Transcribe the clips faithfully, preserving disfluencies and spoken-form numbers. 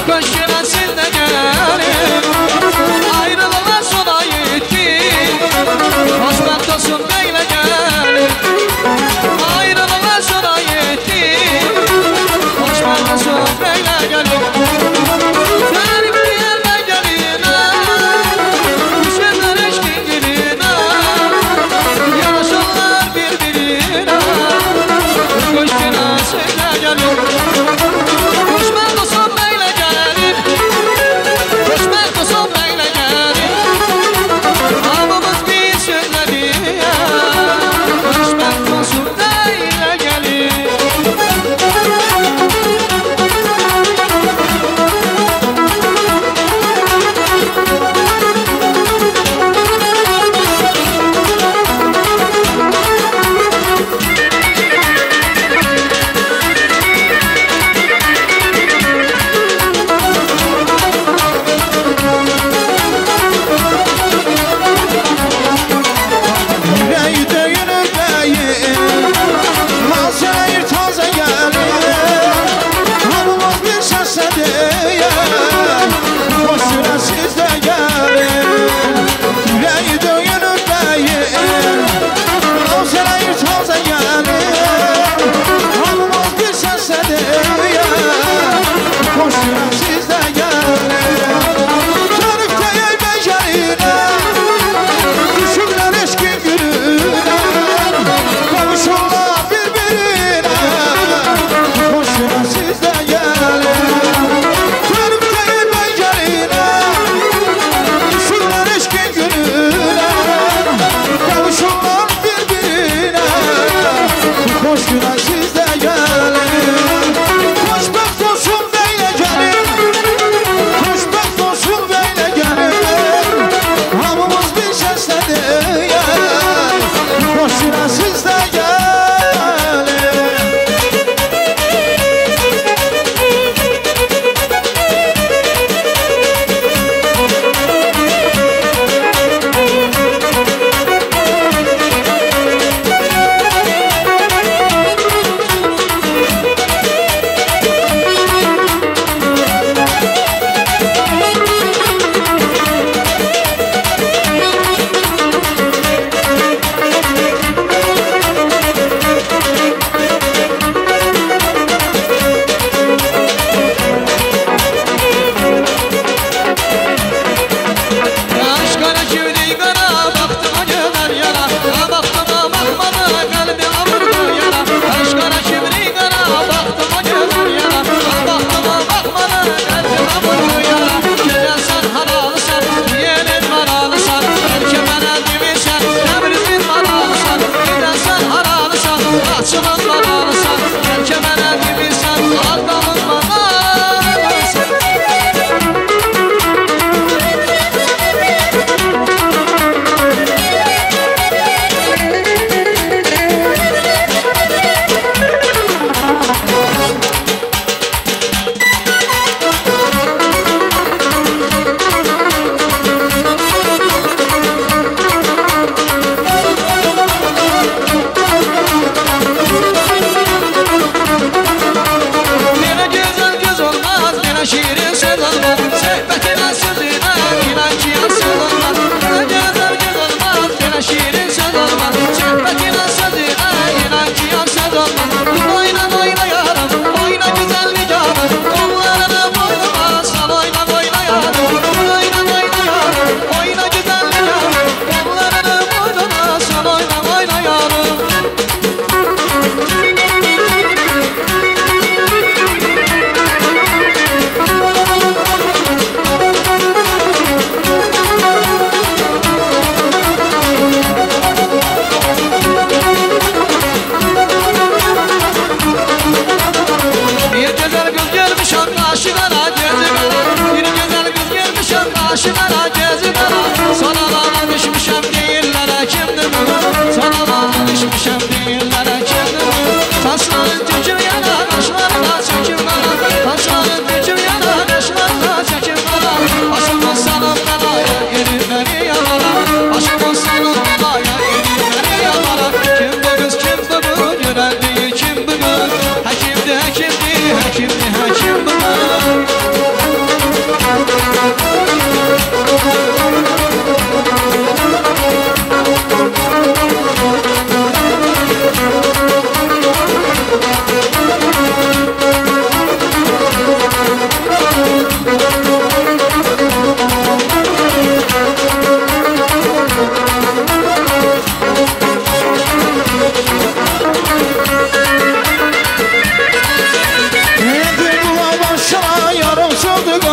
Hakimdi, hakimdi, hakimdi, hakim bana.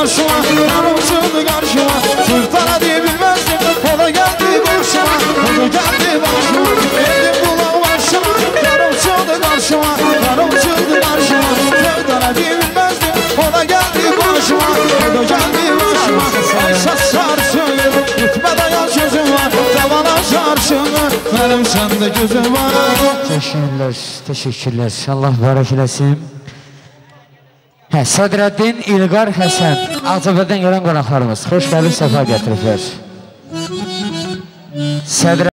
başıma, yanım çıktı karşıma. Sultana diye bilmezdim, o da geldi başıma. O da geldi başıma, verdim kulak başıma. Yanım çıktı karşıma, yanım çıktı karşıma. Sultana diye bilmezdim, o da geldi başıma. O da geldi başıma. Esas sarsın, gitmeden yan sözüm var. Davana sarsın, benim sende gözüm var. Teşekkürler, teşekkürler. Allah barak eləsin. Hə, Sadreddin İlqar Həsən, Ağcabədən gələn qonaqlarımız. Xoş gəlib, səfa gətiriblər.